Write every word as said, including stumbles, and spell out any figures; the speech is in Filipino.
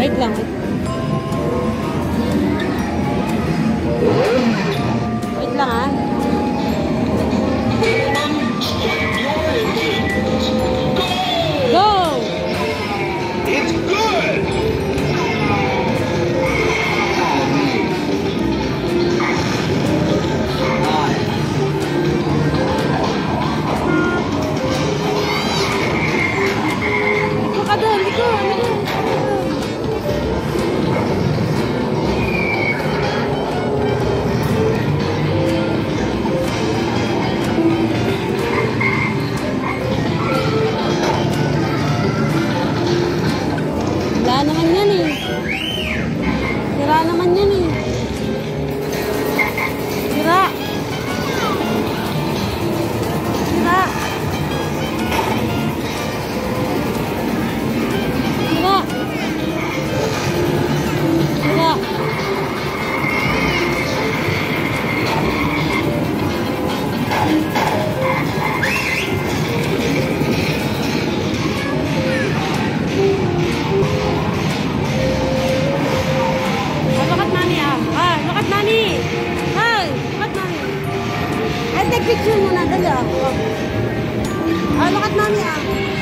Wait lang. Wait lang ah. Go! It's good! Baka doon, liko, liko. Wala naman yan eh. Sira naman yan eh. Sira. Sira. Sira. Sira. Take picture muna, dali ah. Ah, look at mommy ah.